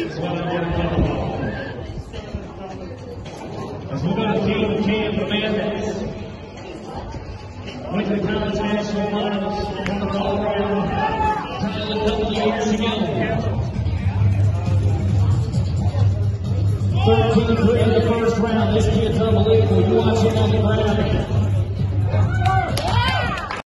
As we got a team Cam Fernandez, went to the college national finals on the Colorado title a couple years ago. 13-3 in the first round. This kid's unbelievable. You watch him on the ground.